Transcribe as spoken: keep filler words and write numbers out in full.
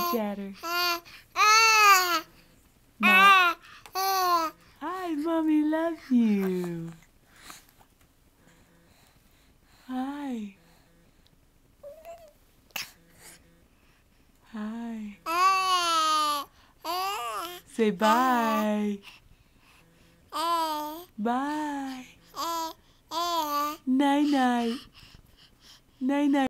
chatter. Mom. Hi, Mommy loves you. Hi. Hi. Say bye. Bye. Night night. Night night.